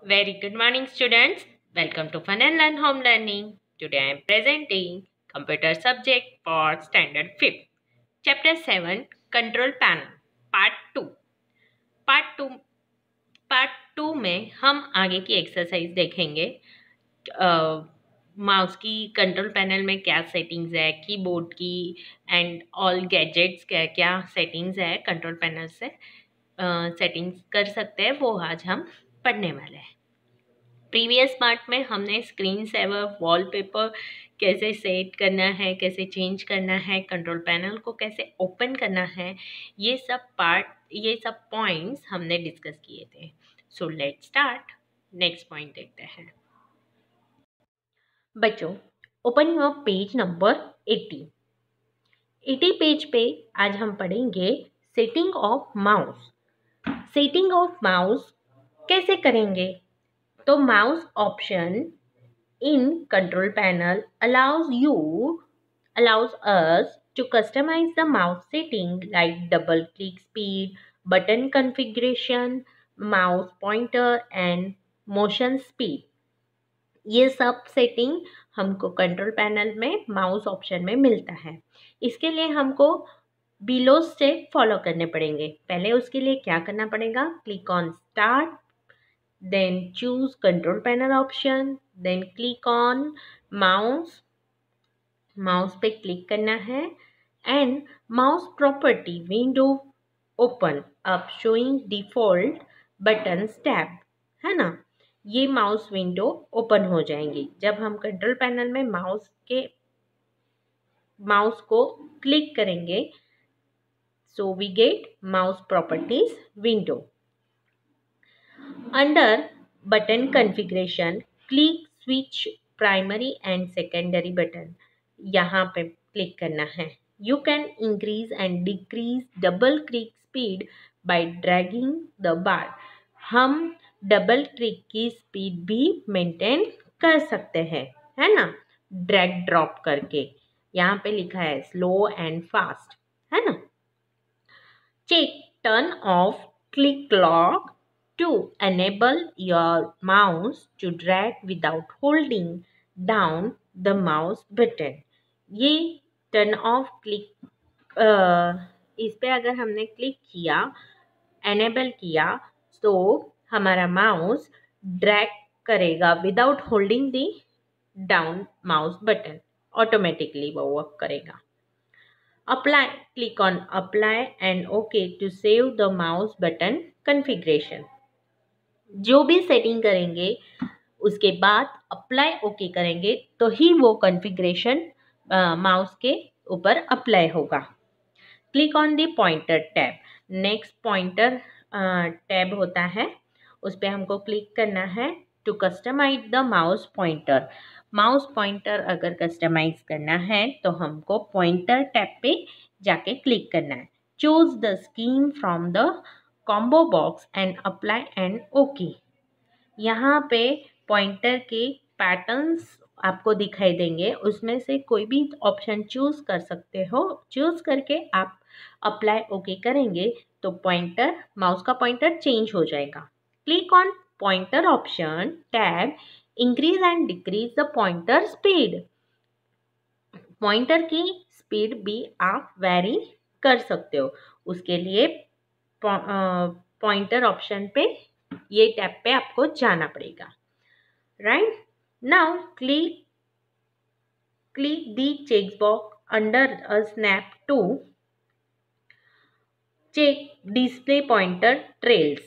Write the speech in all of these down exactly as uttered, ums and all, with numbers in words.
Very good morning, students. Welcome to Fun and Learn Home Learning. Today I am presenting Computer Subject for Standard fifth. Chapter seven Control Panel Part two. Part two Part two में हम आगे की exercise देखेंगे. Mouse की control panel में क्या settings है, keyboard की एंड ऑल गैजेट्स क्या क्या सेटिंग्स है कंट्रोल पैनल से सेटिंग्स कर सकते हैं, वो आज हम पढ़ने वाले हैं. प्रीवियस पार्ट में हमने स्क्रीन सेवर, वॉलपेपर कैसे सेट करना है, कैसे चेंज करना है, कंट्रोल पैनल को कैसे ओपन करना है, ये सब पार्ट ये सब पॉइंट्स हमने डिस्कस किए थे. So let's start. Next point देखते हैं. बच्चों, open your page number eighty. Eighty page पे आज हम पढ़ेंगे setting of mouse. Setting of mouse कैसे करेंगे? तो mouse option in control panel allows you allows us to customize the mouse setting like double click speed, button configuration, mouse pointer and motion speed. ये सब setting हमको control panel में mouse option में मिलता है. इसके लिए हमको बिलो स्टेप फॉलो करने पड़ेंगे. पहले उसके लिए क्या करना पड़ेगा? Click on start, then choose control panel option, then click on mouse. माउस पे क्लिक करना है and mouse property window open up showing default buttons tab, है ना. ये माउस विंडो ओपन हो जाएंगी जब हम कंट्रोल पैनल में माउस के माउस को क्लिक करेंगे. So we get mouse properties window. Under button configuration, click switch primary and secondary button. यहाँ पे क्लिक करना है. You can increase and decrease double click speed by dragging the bar. हम double click की speed भी maintain कर सकते हैं, है ना, ड्रैग ड्रॉप करके. यहाँ पे लिखा है स्लो एंड फास्ट, है ना. Check turn off click lock to enable your mouse to drag without holding down the mouse button. ये टर्न ऑफ क्लिक, इस पे अगर हमने क्लिक किया, एनेबल किया, तो हमारा माउस ड्रैग करेगा without holding the down mouse button. Automatically वो वर्क करेगा. Apply, click on apply and OK to save the mouse button configuration. जो भी सेटिंग करेंगे उसके बाद अप्लाई ओके करेंगे तो ही वो कॉन्फ़िगरेशन माउस के ऊपर अप्लाई होगा. Click on the pointer tab. Next pointer tab होता है, उस पर हमको क्लिक करना है to customize the mouse pointer. Mouse pointer अगर कस्टमाइज करना है तो हमको पॉइंटर टैब पे जाके क्लिक करना है. Choose the scheme from the combo box and apply and okay. यहाँ पे पॉइंटर के पैटर्न्स आपको दिखाई देंगे, उसमें से कोई भी ऑप्शन चूज कर सकते हो. चूज करके आप अप्लाई ओके करेंगे तो पॉइंटर माउस का पॉइंटर चेंज हो जाएगा. Click on pointer option tab. Increase and decrease the pointer speed. Pointer की स्पीड भी आप वेरी कर सकते हो. उसके लिए पॉइंटर ऑप्शन पे, ये टैब पे आपको जाना पड़ेगा. Right now click click the check box under a snap to check display pointer trails.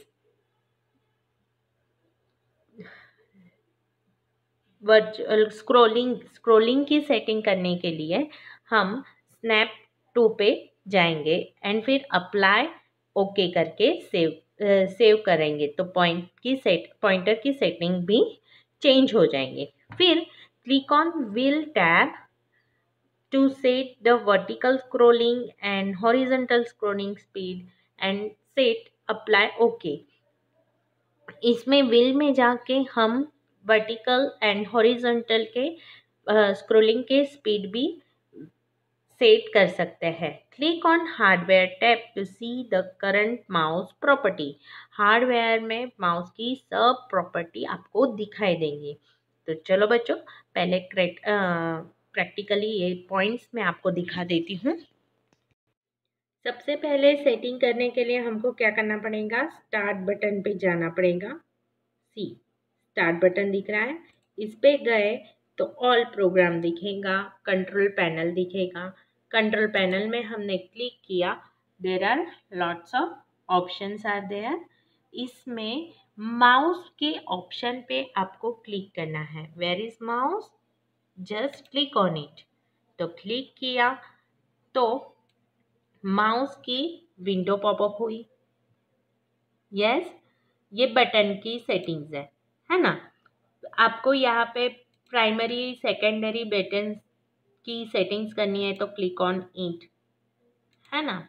Virtual scrolling scrolling की सेटिंग करने के लिए हम स्नैप टू पे जाएंगे एंड फिर अप्लाई ओके okay करके सेव सेव uh, करेंगे तो पॉइंट की सेट पॉइंटर की सेटिंग भी चेंज हो जाएंगे. फिर click on wheel tab to set the vertical scrolling and horizontal scrolling speed and set apply okay. इसमें व्हील में जाके हम वर्टिकल एंड हॉरिजॉन्टल के स्क्रोलिंग uh, के स्पीड भी सेट कर सकते हैं। Click on hardware tab to see the current mouse property. Hardware में माउस की सब प्रॉपर्टी आपको दिखाई देंगी। तो चलो बच्चों, पहले प्रैक्टिकली ये पॉइंट्स मैं आपको दिखा देती हूँ। सबसे पहले सेटिंग करने के लिए हमको क्या करना पड़ेगा, स्टार्ट बटन पे जाना पड़ेगा। सी स्टार्ट बटन दिख रहा है, इस पे गए तो ऑल प्रोग्राम दिखेगा, कंट्रोल पैनल दिखेगा। कंट्रोल पैनल में हमने क्लिक किया, there are lots of options are there. इसमें माउस के ऑप्शन पे आपको क्लिक करना है। Where is mouse, just click on it. तो क्लिक किया तो माउस की विंडो पॉपअप हुई। यस yes, ये बटन की सेटिंग्स है है ना। आपको यहाँ पे प्राइमरी सेकेंडरी बटन की सेटिंग्स करनी है तो क्लिक ऑन इट, है ना।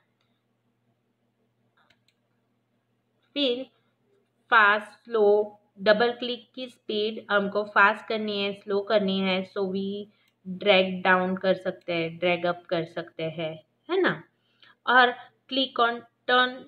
फिर फास्ट स्लो, डबल क्लिक की स्पीड हमको फास्ट करनी है, स्लो करनी है, सो वी ड्रैग डाउन कर सकते हैं, ड्रैग अप कर सकते हैं, है ना। और click on turn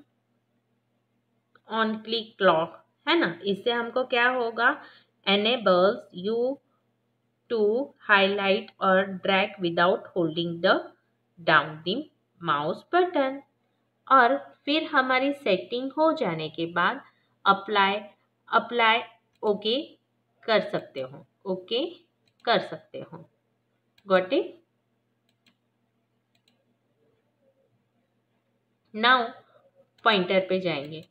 on click clock, है ना। इससे हमको क्या होगा, enables you to highlight or drag without holding the down the mouse button। और फिर हमारी सेटिंग हो जाने के बाद अप्लाई अप्लाई ओके कर सकते हो, ओके कर सकते हो। Got it. नाउ पॉइंटर पे जाएंगे।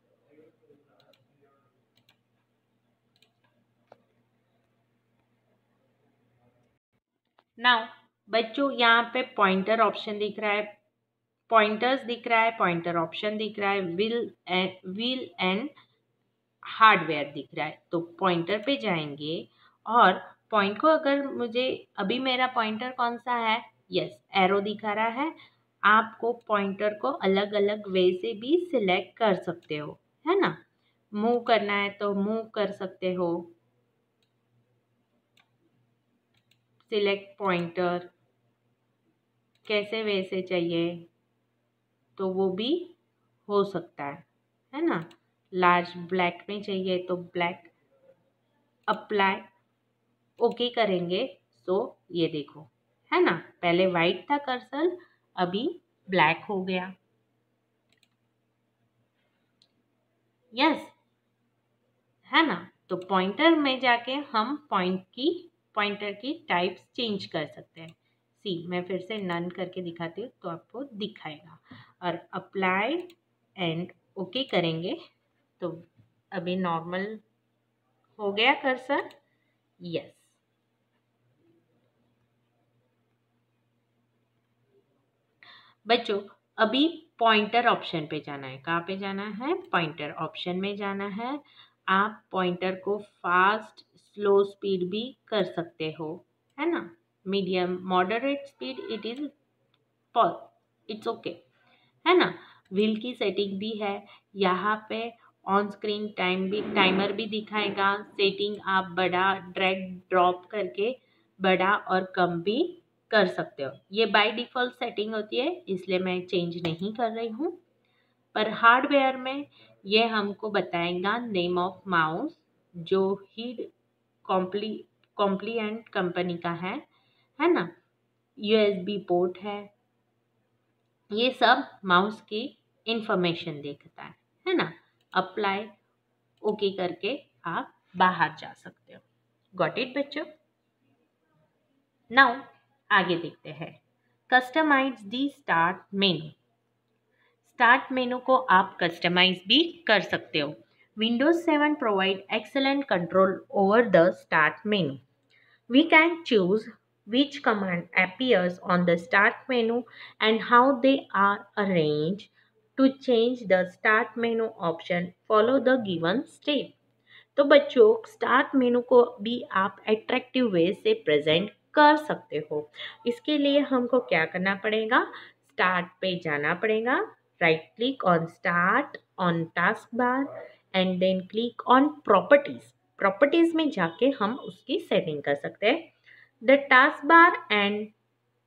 नाउ बच्चों, यहाँ पे पॉइंटर ऑप्शन दिख रहा है, पॉइंटर्स दिख रहा है, पॉइंटर ऑप्शन दिख रहा है, wheel and wheel and hardware दिख रहा है। तो पॉइंटर पे जाएंगे और पॉइंट को, अगर मुझे अभी मेरा पॉइंटर कौन सा है, यस एरो दिखा रहा है। आपको पॉइंटर को अलग अलग वे से भी सिलेक्ट कर सकते हो, है ना। मूव करना है तो मूव कर सकते हो, सिलेक्ट पॉइंटर, कैसे वे से चाहिए तो वो भी हो सकता है, है ना। लार्ज ब्लैक में चाहिए तो ब्लैक, अप्लाई ओके करेंगे। सो ये देखो, है ना, पहले वाइट था कर्सर, अभी ब्लैक हो गया। यस, है ना। तो पॉइंटर में जाके हम पॉइंट की पॉइंटर की टाइप्स चेंज कर सकते हैं। सी मैं फिर से नन करके दिखाती हूँ तो आपको दिखाएगा। और अप्लाई एंड ओके करेंगे तो अभी नॉर्मल हो गया कर्सर। यस, बच्चों अभी पॉइंटर ऑप्शन पे जाना है। कहाँ पे जाना है, पॉइंटर ऑप्शन में जाना है। आप पॉइंटर को फास्ट स्लो स्पीड भी कर सकते हो, है ना। Medium moderate speed, it is it's okay, है ना। व्हील की सेटिंग भी है यहाँ पे। ऑन स्क्रीन टाइम भी, टाइमर भी दिखाएगा। सेटिंग आप बड़ा ड्रैग ड्रॉप करके बड़ा और कम भी कर सकते हो। ये बाय डिफ़ॉल्ट सेटिंग होती है, इसलिए मैं चेंज नहीं कर रही हूँ। पर हार्डवेयर में ये हमको बताएगा नेम ऑफ माउस, जो ही कॉम्प्ली कॉम्प्लिएंट कंपनी का है है ना। यूएसबी पोर्ट है, ये सब माउस की इंफॉर्मेशन देखता है है ना। अप्लाई ओके करके आप बाहर जा सकते हो। गॉट इट बच्चों। नाउ आगे देखते हैं, customize the start menu. Start menu को आप कस्टमाइज भी कर सकते हो। Windows seven provide excellent control over the start menu. We can choose which command appears on the start menu and how they are arranged. To change the start menu option, follow the given step. तो बच्चों, start menu को भी आप attractive वे से present कर सकते हो। इसके लिए हमको क्या करना पड़ेगा, स्टार्ट पे जाना पड़ेगा, right click on start on task bar and then click on properties. Properties में जाके हम उसकी सेटिंग कर सकते हैं। The task bar and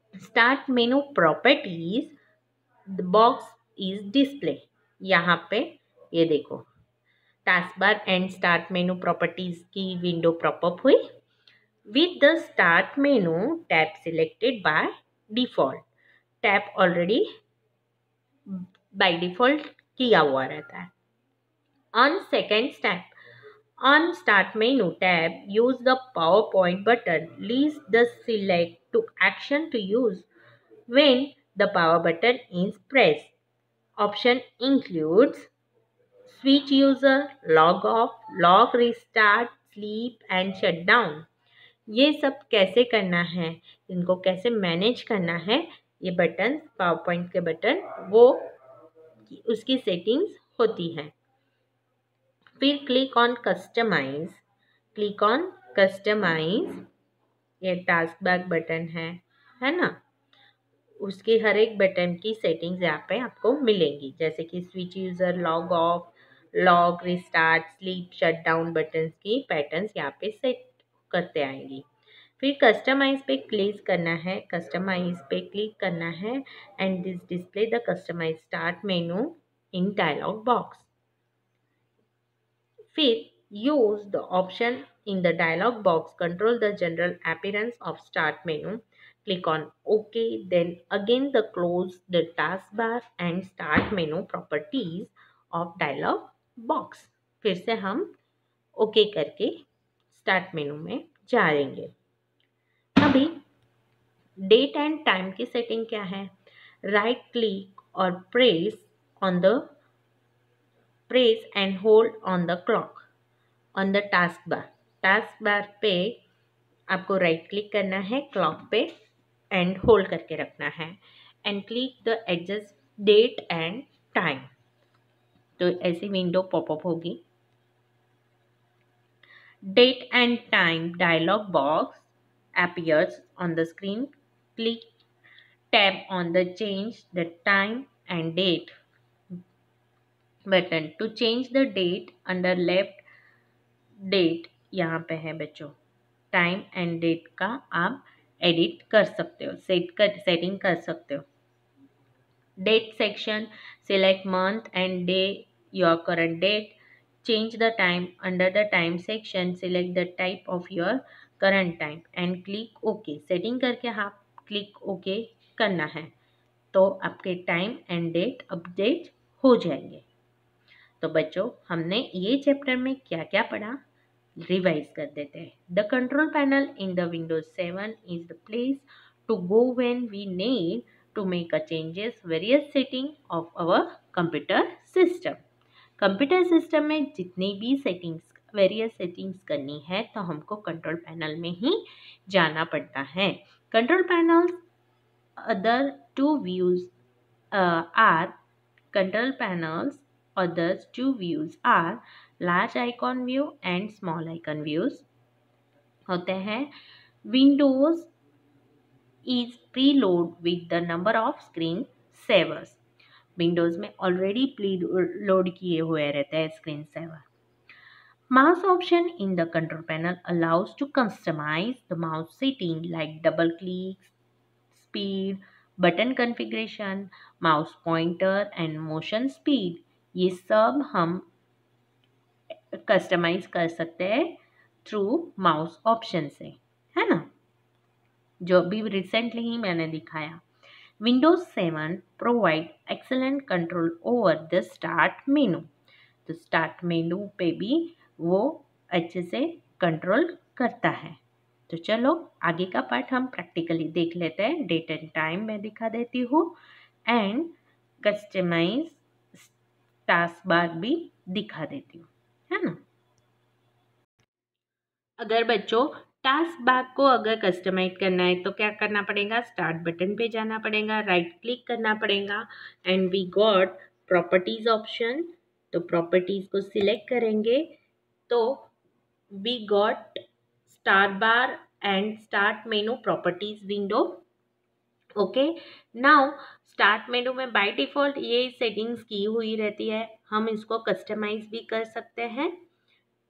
start menu properties, the box is display. यहाँ पे ये देखो task bar and start menu properties की विंडो पॉपअप हुई with the start menu tab selected by default. Tab already by default किया हुआ रहता है। On second step, on Start Menu tab, use the PowerPoint button. List the select to action to use when the power button is pressed. Option includes switch user, log off, log restart, sleep and shut down. ये सब कैसे करना है, इनको कैसे manage करना है, ये बटन पावर पॉइंट के बटन वो उसकी सेटिंग्स होती हैं। फिर click on customize, click on customize, ये टास्क बार बटन है है ना, उसके हर एक बटन की सेटिंग्स यहाँ पे आपको मिलेंगी, जैसे कि switch user, log off, log restart, sleep, shut down buttons की पैटर्न्स यहाँ पे सेट करते आएंगी। फिर कस्टमाइज पे क्लिक करना है, कस्टमाइज पे क्लिक करना है and this display the customize start menu in dialog box. फिर use the option in the dialog box, control the general appearance of start menu, click on OK, then again the close the taskbar and start menu properties of dialog box। फिर से हम OK करके start menu में जाएंगे। अभी date and time की setting क्या है, राइट क्लिक और press on the press and hold on the clock on the task bar. Task bar पे आपको राइट क्लिक करना है, क्लॉक पे एंड होल्ड करके रखना है and click the adjust date and time. तो ऐसी विंडो पॉपअप होगी। Date and time dialog box appears on the screen. Click tab on the change the time and date button to change the date under left date यहाँ पे है बच्चों, time and date का आप edit कर सकते हो, सेट कर सेटिंग कर सकते हो। Date section, select month and day your current date, change the time under the time section, select the type of your current time and click okay. Setting करके आप क्लिक ओके करना है तो आपके टाइम एंड डेट अपडेट हो जाएंगे। तो बच्चों हमने ये चैप्टर में क्या क्या पढ़ा रिवाइज कर देते हैं। The control panel in the Windows seven is the place to go when we need to make a changes various setting of our computer system. Computer system में जितनी भी सेटिंग्स वेरियस सेटिंग्स करनी है तो हमको कंट्रोल पैनल में ही जाना पड़ता है। Control panel other two views are control panels others two views are large icon view and small icon views होते हैं। Windows is preload with the number of screen savers। Windows में already preload किए हुए रहते हैं screen saver। Mouse option in the control panel allows to customize the mouse setting like double clicks, speed, button configuration, mouse pointer and motion speed। ये सब हम customise कर सकते हैं थ्रू माउस ऑप्शन से, है ना, जो अभी रिसेंटली ही मैंने दिखाया। Windows seven provide excellent control over the start menu. तो स्टार्ट मेनू पे भी वो अच्छे से कंट्रोल करता है। तो चलो आगे का पार्ट हम प्रैक्टिकली देख लेते हैं। डेट एंड टाइम मैं दिखा देती हूँ एंड कस्टमाइज टास्क बार भी दिखा देती हूँ, है ना। अगर बच्चों टास्क बार को अगर कस्टमाइज करना है तो क्या करना पड़ेगा, स्टार्ट बटन पे जाना पड़ेगा, राइट क्लिक करना पड़ेगा and we got properties option. तो प्रॉपर्टीज को सिलेक्ट करेंगे तो we got start bar and start menu properties window. Okay, now start menu में बाय डिफॉल्ट ये सेटिंग्स की हुई रहती है, हम इसको कस्टमाइज भी कर सकते हैं।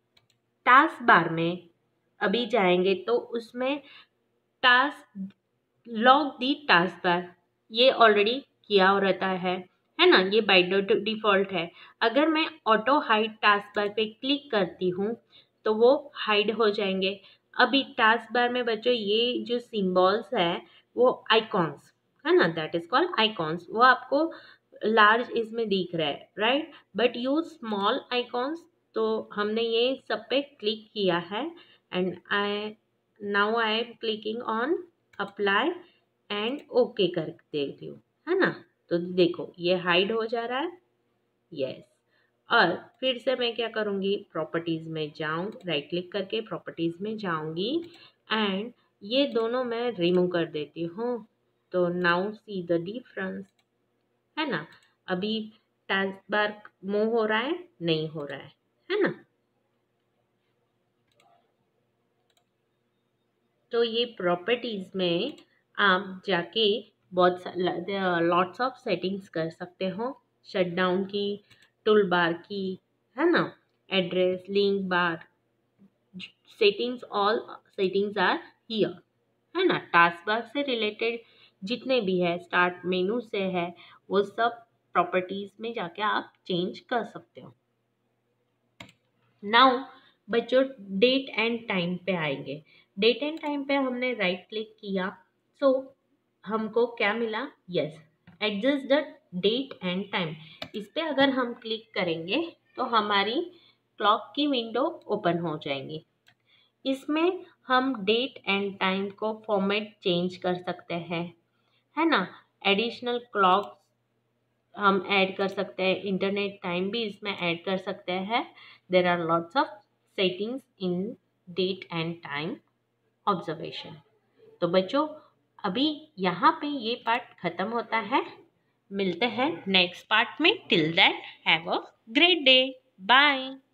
टास्क बार में अभी जाएंगे तो उसमें task lock the task bar, ये ऑलरेडी किया रहता है है ना, ये बाय डिफॉल्ट है। अगर मैं ऑटो हाइड टास्क बार पे क्लिक करती हूँ तो वो हाइड हो जाएंगे। अभी टास्क बार में बच्चों ये जो सिंबल्स है वो आइकॉन्स है ना, दैट इज कॉल्ड आइकॉन्स, वो आपको लार्ज इसमें दिख रहा है right, but use small icons. तो हमने ये सब पे क्लिक किया है and I now I am clicking on apply and okay कर देती हूँ है ना। तो देखो ये हाइड हो जा रहा है, यस। और फिर से मैं क्या करूँगी, प्रॉपर्टीज में जाऊँ, राइट क्लिक करके प्रॉपर्टीज में जाऊँगी एंड ये दोनों मैं रिमूव कर देती हूँ। तो नाउ सी द डिफरेंस है ना। अभी टास्क बार मूव हो रहा है, नहीं हो रहा है है ना। तो ये प्रॉपर्टीज में आप जाके बहुत लॉट्स ऑफ सेटिंग्स कर सकते हो, शट डाउन की, टूल बार की है ना, address, link bar, settings, all settings are here है ना। टास्क बार से रिलेटेड जितने भी है, स्टार्ट मेनू से है, वो सब प्रॉपर्टीज में जाके आप चेंज कर सकते हो। नाउ बच्चों डेट एंड टाइम पे आएंगे। डेट एंड टाइम पे हमने राइट क्लिक किया, सो so, हमको क्या मिला, yes, adjust the date and time. इस पे अगर हम क्लिक करेंगे तो हमारी क्लॉक की विंडो ओपन हो जाएंगी। इसमें हम डेट एंड टाइम को फॉर्मेट चेंज कर सकते हैं है ना। एडिशनल क्लॉक हम ऐड कर सकते हैं, इंटरनेट टाइम भी इसमें ऐड कर सकते हैं। There are lots of settings in date and time observation. तो बच्चों अभी यहाँ पे ये पार्ट खत्म होता है, मिलते हैं नेक्स्ट पार्ट में। Till that have a great day, bye.